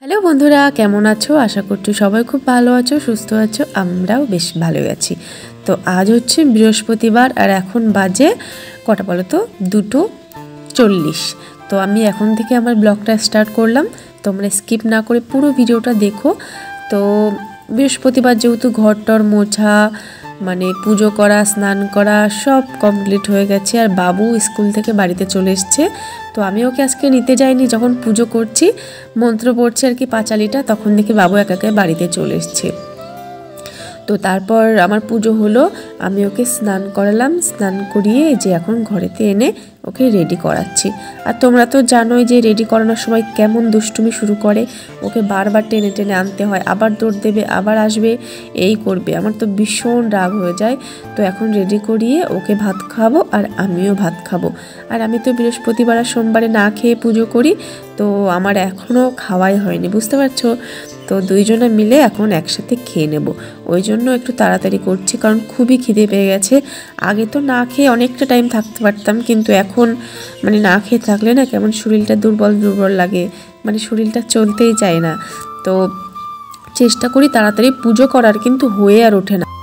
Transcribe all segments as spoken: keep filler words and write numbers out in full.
Hello বন্ধুরা, কেমন আছো? আশা করছি সবাই খুব ভালো আছো, সুস্থ আছো। আমরাও বেশ ভালোই আছি। তো আজ হচ্ছে বৃহস্পতিবার আর এখন বাজে কটা বলো তো? দুটো চল্লিশ। তো আমি এখন থেকে আমার ব্লগটা স্টার্ট করলাম। তোমরা স্কিপ না করে পুরো ভিডিওটা দেখো। তো বৃহস্পতিবার যেহেতু ঘর টর মোছা, মানে পুজো করা, স্নান করা সব কমপ্লিট হয়ে গেছে। আর বাবু স্কুল থেকে বাড়িতে চলে এসছে। তো আমি ওকে আজকে নিতে যাইনি, যখন পুজো করছি মন্ত্র পড়ছে আর কি পাঁচালিটা, তখন দেখি বাবু একা একা বাড়িতে চলে এসছে। তো তারপর আমার পুজো হলো, আমি ওকে স্নান করালাম। স্নান করিয়ে যে এখন ঘরেতে এনে ওকে রেডি করাচ্ছি। আর তোমরা তো জানোই যে রেডি করানোর সময় কেমন দুষ্টুমি শুরু করে। ওকে বারবার টেনে টেনে আনতে হয়, আবার দৌড় দেবে, আবার আসবে, এই করবে। আমার তো ভীষণ রাগ হয়ে যায়। তো এখন রেডি করিয়ে ওকে ভাত খাবো আর আমিও ভাত খাবো। আর আমি তো বৃহস্পতিবার আর সোমবারে না খেয়ে পুজো করি, তো আমার এখনও খাওয়াই হয়নি, বুঝতে পারছো? তো দুইজনে মিলে এখন একসাথে খেয়ে নেব, ওই জন্য একটু তাড়াতাড়ি করছি, কারণ খুবই খিদে পেয়ে গেছে। আগে তো না খেয়ে অনেকটা টাইম থাকতে পারতাম, কিন্তু এখন মানে না খেয়ে থাকলে না কেমন শরীরটা দুর্বল দুর্বল লাগে, মানে শরীরটা চলতেই চায় না। তো চেষ্টা করি তাড়াতাড়ি পুজো করার, কিন্তু হয়ে আর ওঠে না।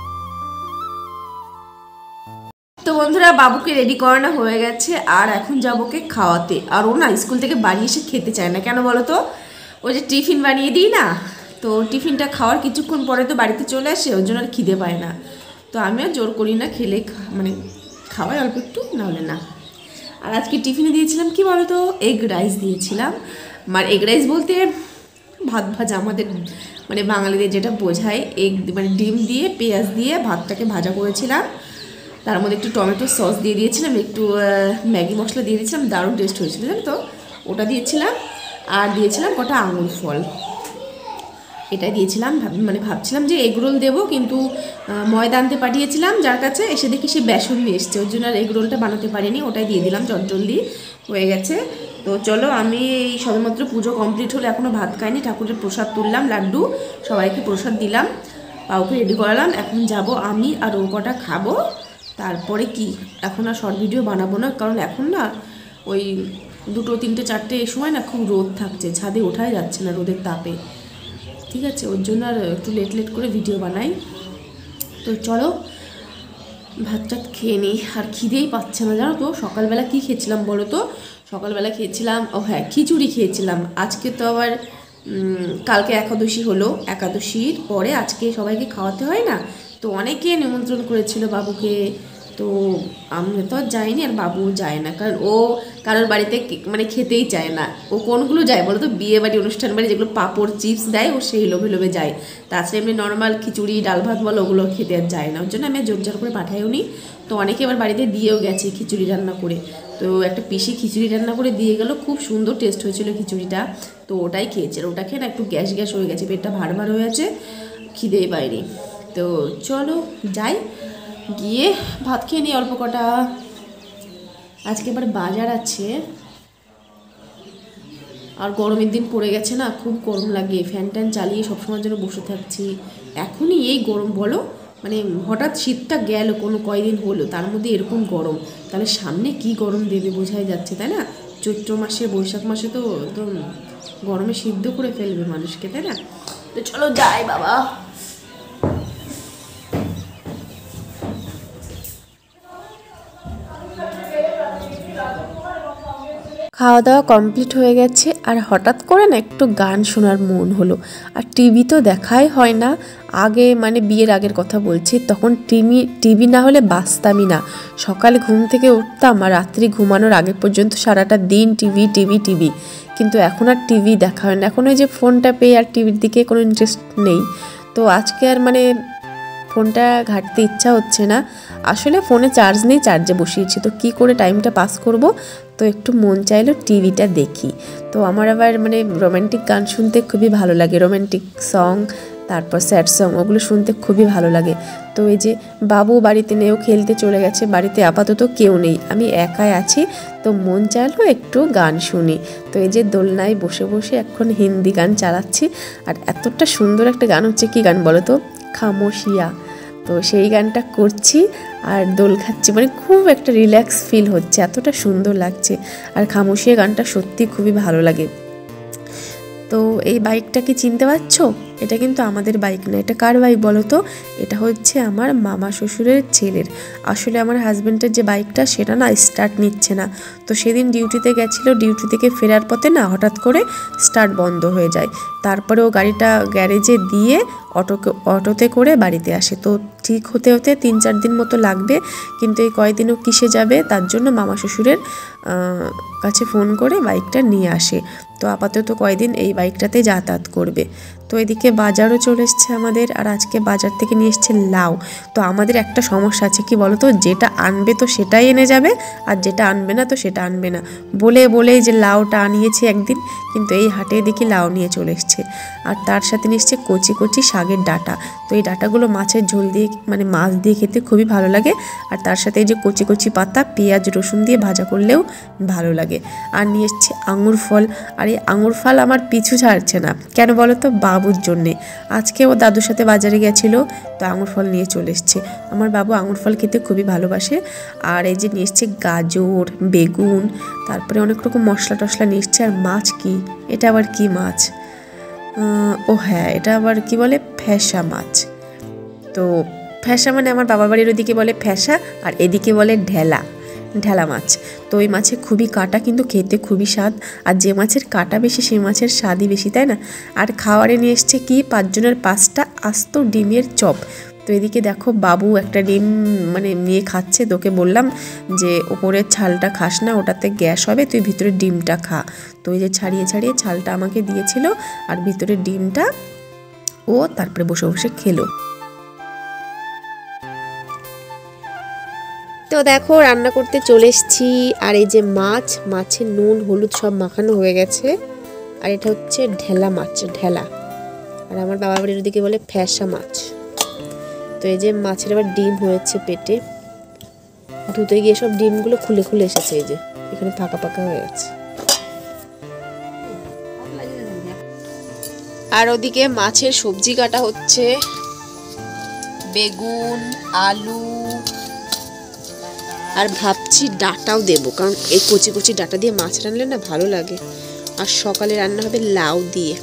তো বন্ধুরা, বাবুকে রেডি করানো হয়ে গেছে আর এখন যাবো ওকে খাওয়াতে। আর ও না স্কুল থেকে বাড়ি এসে খেতে চায় না, কেন বলো তো? ওই যে টিফিন বানিয়ে দিই না, তো টিফিনটা খাওয়ার কিছুক্ষণ পরে তো বাড়িতে চলে আসে, ওর জন্য আর খিদে পায় না। তো আমিও জোর করি না, খেলে মানে খাওয়াই অল্প একটু, নাহলে না। আর আজকে টিফিনে দিয়েছিলাম কি বলো তো, এগ রাইস দিয়েছিলাম। মানে এগ রাইস বলতে ভাত ভাজা, আমাদের মানে বাঙালিদের যেটা বোঝায়, এগ মানে ডিম দিয়ে পেঁয়াজ দিয়ে ভাতটাকে ভাজা করেছিলাম। তার মধ্যে একটু টমেটো সস দিয়ে দিয়েছিলাম, একটু ম্যাগি মশলা দিয়ে দিয়েছিলাম, দারুণ টেস্ট হয়েছিল জানো তো। ওটা দিয়েছিলাম আর দিয়েছিলাম কটা আঙুর ফল, এটাই দিয়েছিলাম। মানে ভাবছিলাম যে এগরোল দেবো, কিন্তু ময়দা আনতে পাঠিয়েছিলাম যার কাছে, এসে দেখি সে বেসন নিয়ে এসছে, ওর জন্য আর এগরোলটা বানাতে পারিনি, ওটাই দিয়ে দিলাম, জলদি হয়ে গেছে। তো চলো, আমি এই সবেমাত্র পুজো কমপ্লিট হলো, এখনও ভাত খাইনি, ঠাকুরের প্রসাদ তুললাম, লাড্ডু সবাইকে প্রসাদ দিলাম, পাউকে রেডি করালাম। এখন যাব আমি আর ও কটা খাবো, তারপরে কি এখন আর শর্ট ভিডিও বানাবো না, কারণ এখন না ওই দুটো তিনটে চারটে এই সময় না খুব রোদ থাকছে, ছাদে ওঠাই যাচ্ছে না রোদের তাপে, ঠিক আছে? ওর জন্য আর একটু লেট লেট করে ভিডিও বানাই। তো চলো ভাত টাত খেয়ে নিই, আর খিদেই পাচ্ছে না জানো তো। সকালবেলা কি খেয়েছিলাম বলো তো? সকালবেলা খেয়েছিলাম, ও হ্যাঁ, খিচুড়ি খেয়েছিলাম। আজকে তো আবার কালকে একাদশী হলো, একাদশীর পরে আজকে সবাইকে খাওয়াতে হয় না, তো অনেকে নিমন্ত্রণ করেছিল বাবুকে। তো আমরা তো আর যাইনি, আর বাবুও যায় না, কারণ ও কারোর বাড়িতে মানে খেতেই চায় না। ও কোনগুলো যায় বলো তো? বিয়ে বাড়ি, অনুষ্ঠান বাড়ি, যেগুলো পাঁপড় চিপস দেয় ও সেই লোভে লোভে যায়। তাছাড়া এমনি নর্মাল খিচুড়ি ডাল ভাত বলো, ওগুলো খেতে আর যায় না, ওর জন্য আমি জোর জার করে পাঠাইও নি। তো অনেকে আবার বাড়িতে দিয়েও গেছে খিচুড়ি রান্না করে। তো একটা পিসি খিচুড়ি রান্না করে দিয়ে গেল, খুব সুন্দর টেস্ট হয়েছিল খিচুড়িটা। তো ওটাই খেয়েছে, ওটা খেয়ে না একটু গ্যাস গ্যাস হয়ে গেছে, পেটটা ভার ভার হয়ে আছে, খিদেই পায়নি। তো চলো যাই, গিয়ে ভাত খেয়ে নিই অল্প কটা। আজকে এবার বাজার আছে, আর গরমের দিন পড়ে গেছে না, খুব গরম লাগে, ফ্যান ট্যান চালিয়ে সবসময় যেন বসে থাকছি। এখনই এই গরম বলো, মানে হঠাৎ শীতটা গেল কোনো কয়দিন হলো, তার মধ্যে এরকম গরম, তাহলে সামনে কি গরম দেবে বোঝাই যাচ্ছে, তাই না? চৈত্র মাসে বৈশাখ মাসে তো একদম গরমে সিদ্ধ করে ফেলবে মানুষকে, তাই না? তো চলো যাই বাবা। খাওয়া দাওয়া কমপ্লিট হয়ে গেছে, আর হঠাৎ করে না একটু গান শোনার মন হলো। আর টিভি তো দেখাই হয় না, আগে মানে বিয়ের আগের কথা বলছি, তখন টিভি টিভি না হলে বাঁচতামই না। সকালে ঘুম থেকে উঠতাম আর রাত্রি ঘুমানোর আগে পর্যন্ত সারাটা দিন টিভি টিভি টিভি। কিন্তু এখন আর টিভি দেখা হয় না, এখন ওই যে ফোনটা পেয়ে আর টিভির দিকে কোনো ইন্টারেস্ট নেই। তো আজকে আর মানে ফোনটা ঘাঁটতে ইচ্ছা হচ্ছে না। আসলে ফোনে চার্জ নেই, চার্জে বসিয়েছি, তো কি করে টাইমটা পাস করব? তো একটু মন চাইলো টিভিটা দেখি। তো আমার আবার মানে রোম্যান্টিক গান শুনতে খুবই ভালো লাগে, রোম্যান্টিক সং, তারপর স্যাড সং, ওগুলো শুনতে খুবই ভালো লাগে। তো এই যে বাবু বাড়িতে নেও, খেলতে চলে গেছে, বাড়িতে আপাতত কেউ নেই, আমি একাই আছি। তো মন চাইলো একটু গান শুনি। তো এই যে দোলনায় বসে বসে এখন হিন্দি গান চালাচ্ছি, আর এতটা সুন্দর একটা গান হচ্ছে, কি গান বলো তো? খামোশিয়া। তো সেই গানটা করছি আর দোল খাচ্ছি, মানে খুব একটা রিল্যাক্স ফিল হচ্ছে, এতটা সুন্দর লাগছে। আর খামোশিয়া গানটা সত্যি খুবই ভালো লাগে। তো তো এই বাইকটা কি চিনতে পারছো? এটা কিন্তু আমাদের বাইক না। এটা কার বাইক বলো তো? এটা হচ্ছে আমার মামা শ্বশুরের ছেলের। আসলে আমার হাজব্যান্ডের যে বাইকটা সেটা না স্টার্ট নিচ্ছে না। তো সেদিন ডিউটিতে গেছিলো, ডিউটি থেকে ফেরার পথে না হঠাৎ করে স্টার্ট বন্ধ হয়ে যায়। তারপরে ও গাড়িটা গ্যারেজে দিয়ে অটোকে অটোতে করে বাড়িতে আসে। তো ঠিক হতে হতে তিন চার দিন মতো লাগবে, কিন্তু এই কয়েকদিনও কিসে যাবে, তার জন্য মামা শ্বশুরের কাছে ফোন করে বাইকটা নিয়ে আসে। তো আপাতত কয়েকদিন এই বাইকটাতে যাতায়াত করবে। তো এদিকে বাজারও চলে এসছে আমাদের, আর আজকে বাজার থেকে নিয়ে এসছে লাউ। তো আমাদের একটা সমস্যা আছে, কি বলো তো, যেটা আনবে তো সেটাই এনে যাবে, আর যেটা আনবে না তো সেটা আনবে না। বলে বলেই যে লাউটা আনিয়েছে একদিন, কিন্তু এই হাটে দেখি লাউ নিয়ে চলে এসছে। আর তার সাথে নিয়ে এসছে কচি কচি শাকের ডাঁটা। তো এই ডাঁটাগুলো মাছের ঝোল দিয়ে মানে মাছ দিয়ে খেতে খুবই ভালো লাগে। আর তার সাথে এই যে কচি কচি পাতা পেঁয়াজ রসুন দিয়ে ভাজা করলেও ভালো লাগে। আর নিয়ে এসছে আঙুর ফল। আর এই আঙুর ফল আমার পিছু ছাড়ছে না, কেন বলো তো? বাবুর জন্যে। আজকে ও দাদুর সাথে বাজারে গেছিলো, তো আঙুর ফল নিয়ে চলে এসছে। আমার বাবু আঙুর ফল খেতে খুবই ভালোবাসে। আর এই যে নিয়ে এসছে গাজর, বেগুন, তারপরে অনেক রকম মশলা টশলা নিয়ে এসছে। আর মাছ কি, এটা আবার কি মাছ? ও হ্যাঁ, এটা আবার কি বলে, ফ্যাসা মাছ। তো ফ্যাসা মানে আমার বাবার বাড়ির ওদিকে বলে ফ্যাসা, আর এদিকে বলে ঢেলা, ঢেলা মাছ। তো ওই মাছে খুবই কাটা, কিন্তু খেতে খুবই স্বাদ। আর যে মাছের কাটা বেশি সেই মাছের স্বাদই বেশি, তাই না? আর খাওয়ারে নিয়ে এসছে কি, পাঁচজনের পাঁচটা আস্ত ডিমের চপ। তো এদিকে দেখো বাবু একটা ডিম মানে নিয়ে খাচ্ছে। তোকে বললাম যে ওপরের ছালটা খাস না, ওটাতে গ্যাস হবে, তুই ভিতরের ডিমটা খা। তো ওই যে ছাড়িয়ে ছাড়িয়ে ছালটা আমাকে দিয়েছিল, আর ভিতরের ডিমটা ও তারপরে বসে বসে খেলো। তো দেখো রান্না করতে চলে এসেছি। আর এই যে মাছ, মাছের নুন হলুদ সব মাখানো হয়ে গেছে। আর এটা হচ্ছে ঢেলা মাছ, ঢেলা। আর আমার বাবা বাড়ির ওদিকে বলে ফ্যাসা মাছ। তো এই যে মাছের আবার ডিম হয়েছে পেটে, ধুতে গিয়ে সব ডিমগুলো খুলে খুলে এসেছে। এই যে এখানে ফাঁকা ফাঁকা হয়ে গেছে। আর ওদিকে মাছের সবজি কাটা হচ্ছে, বেগুন, আলু, আর ভাবছি ডাঁটাও দেবো, কারণ এই কচি কচি ডাঁটা দিয়ে মাছ রান্নলে না ভালো লাগে। আর সকালে রান্না হবে লাউ দিয়ে।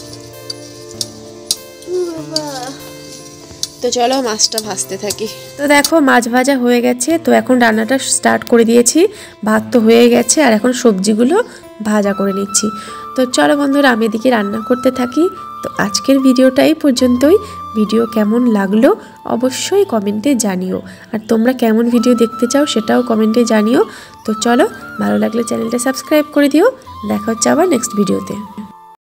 তো চলো মাছটা ভাজতে থাকি। তো দেখো মাছ ভাজা হয়ে গেছে। তো এখন রান্নাটা স্টার্ট করে দিয়েছি। ভাত তো হয়ে গেছে, আর এখন সবজিগুলো ভাজা করে নিচ্ছি। তো চলো বন্ধুরা, আমি এদিকে রান্না করতে থাকি। তো আজকের ভিডিওটা এই পর্যন্তই। ভিডিও কেমন লাগলো অবশ্যই কমেন্টে জানিও, আর তোমরা কেমন ভিডিও দেখতে চাও সেটাও কমেন্টে জানিও। তো চলো, ভালো লাগলে চ্যানেলটা সাবস্ক্রাইব করে দিও। দেখা হচ্ছে আবার নেক্সট ভিডিওতে।